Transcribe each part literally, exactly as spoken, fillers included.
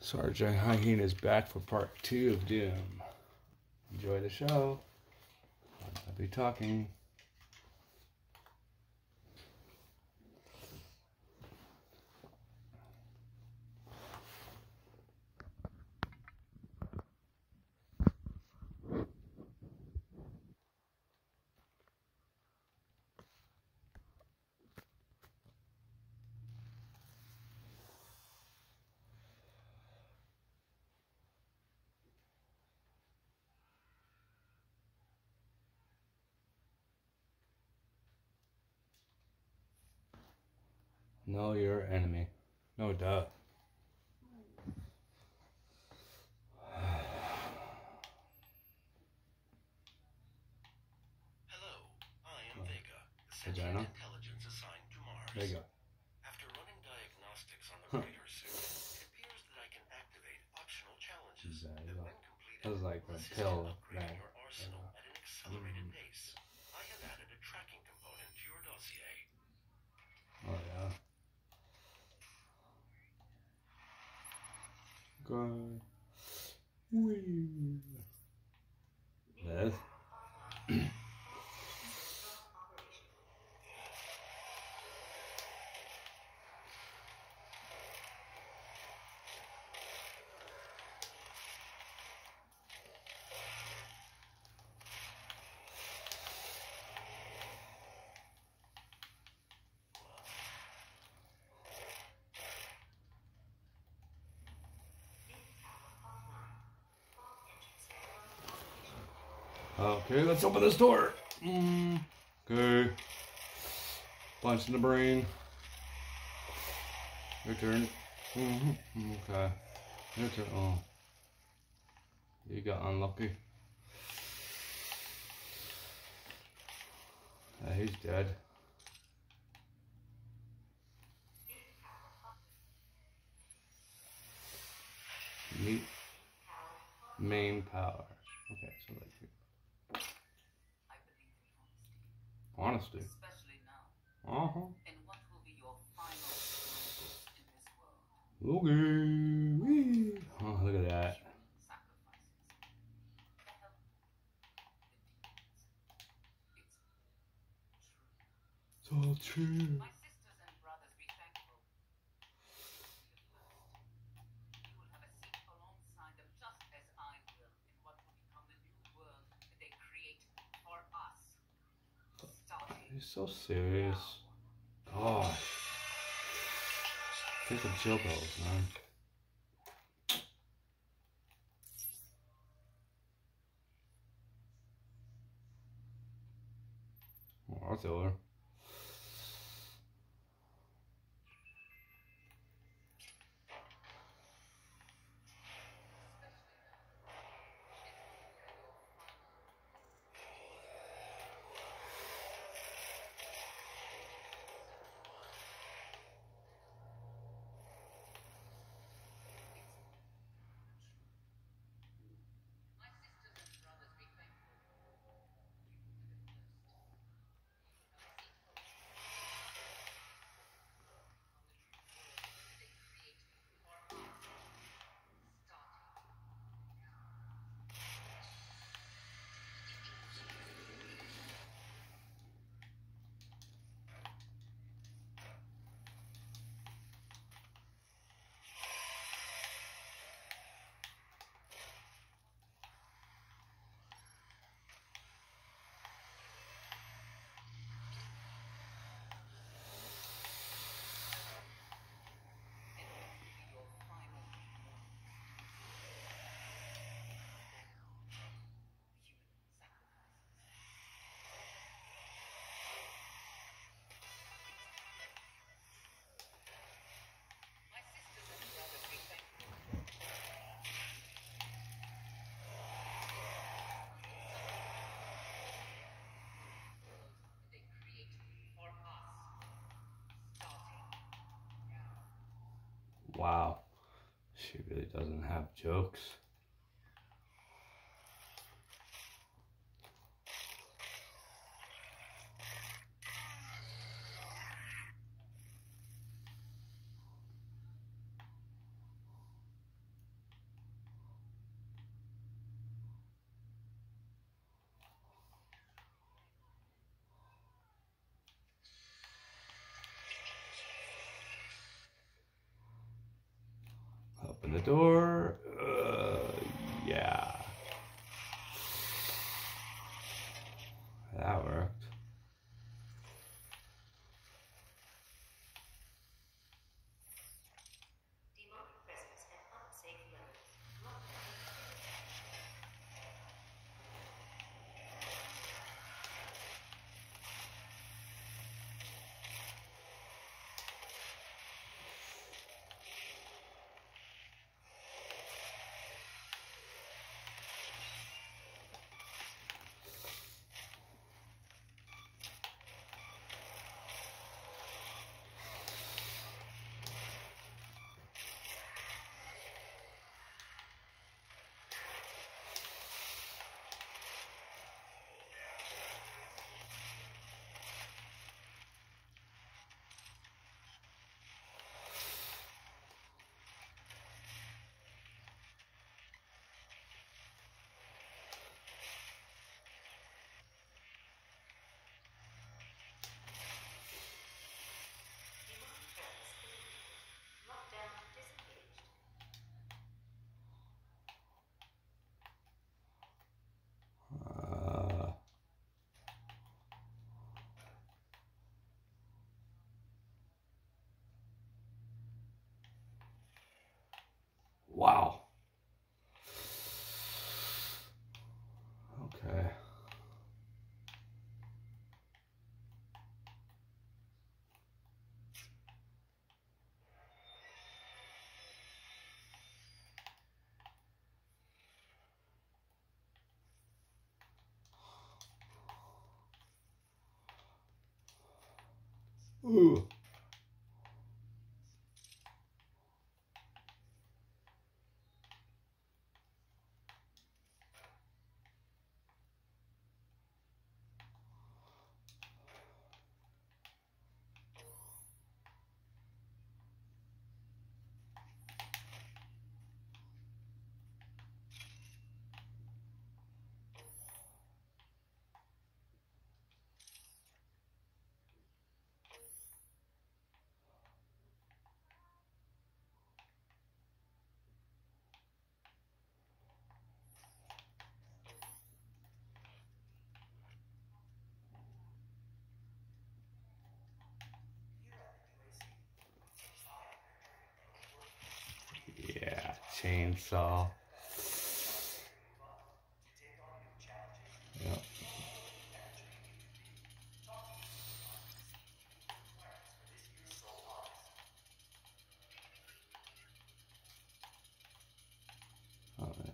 Sergeant Hyena is back for part two of Doom. Enjoy the show. I'll be talking. Know your enemy. No doubt. Hello, I am Vega, the Vagina? sentient intelligence assigned to Mars. Vega. After running diagnostics on the radar suit, it appears that I can activate optional challenges that, when completed, That was like will a assist pill in upgrading that, your arsenal uh, at an accelerated mm. pace. I have added a tracking component to your dossier. Oh yeah. Good. Wee. This. Okay, let's open this door. Mm. Okay. Punch in the brain. Your turn. Mm-hmm. Okay. Your turn. Oh. You got unlucky. Yeah, he's dead. Meet main power. Okay, so like honesty. Especially now. Uh-huh. And what will be your final in this world? Okay. Whee. Oh, look at that. Sacrifices. It's all true. My sisters and brothers, be thankful. You will have a seat alongside them, just as I will, in what will become the new world that they create for us. Starting. He's so serious. Gosh. Take some chill pills, man. Oh, I'll tell her. My sisters and brothers, be thankful. Wow. She really doesn't have jokes. Open the door. Uh, yeah. That worked. Uh, wow. Okay. Ooh. Yeah, chainsaw. Yep. Oh, yeah.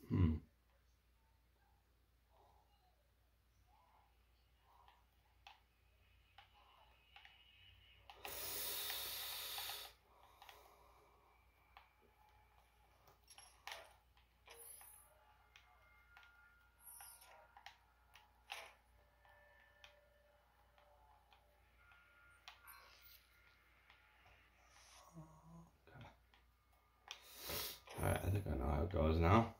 Hmm. Alright, I think I know how it goes now.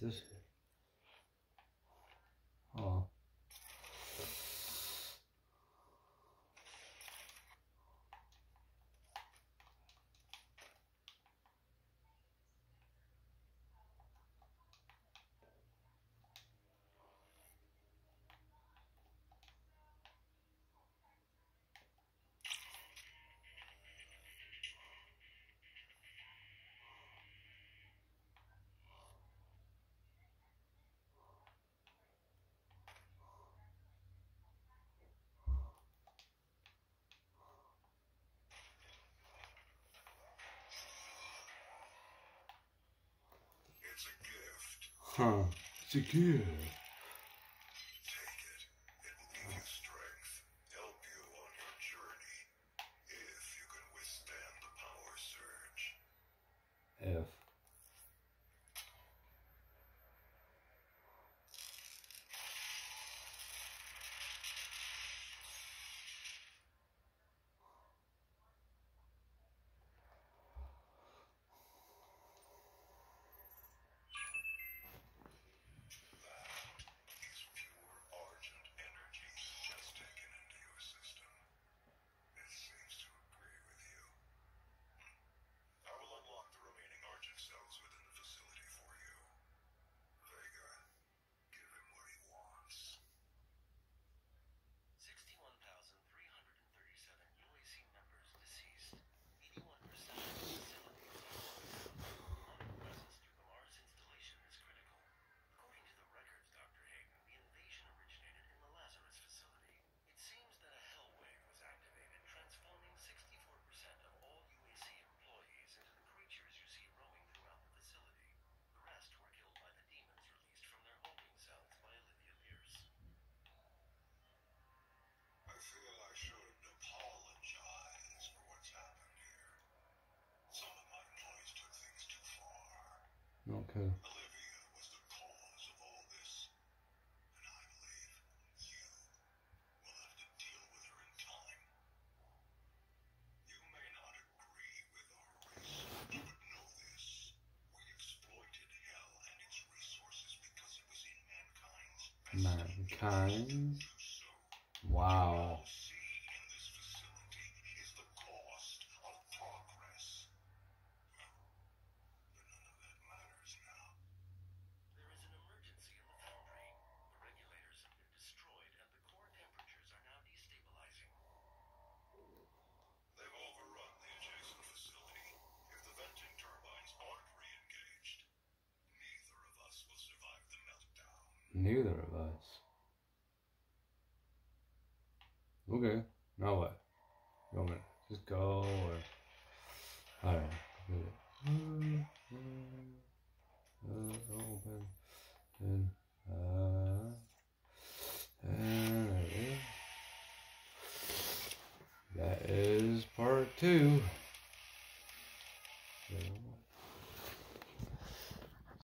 this? Oh. It's a gift. Huh. It's a gift. Take it. It will give you strength, help you on your journey, if you can withstand the power surge. If. Is pure Argent energy just taken into your system. It seems to agree with you. I will unlock the remaining Argent cells within the facility for you. Vega, give him what he wants. sixty-one thousand three hundred thirty-seven U A C members deceased. eighty-one percent of the facility is on presence through the Mars installation is critical. According to the records, Doctor Hayden, the invasion originated in the Lazarus facility. It seems that a hell wave was activated, transforming sixty-four percent of all U A C employees into the creatures you see roaming throughout the facility. The rest were killed by the demons released from their holding cells by Olivia Pierce. I feel I should apologize for what's happened here. Some of my employees took things too far. Okay. Olivia was the cause of all this, and I believe you will have to deal with her in time. You may not agree with our research, but know this. We exploited hell and its resources because it was in mankind's best Mankind? interest to do so. Wow. All see in this facility is the cost of progress. But none of that matters now. There is an emergency in the foundry. The regulators have been destroyed and the core temperatures are now destabilizing. They've overrun the adjacent facility. If the venting turbines aren't re-engaged, neither of us will survive the meltdown. Neither of us. Okay. Now what? You want me to just go or? Alright. Good. Uh, open. And, uh, and there it is. That is part two.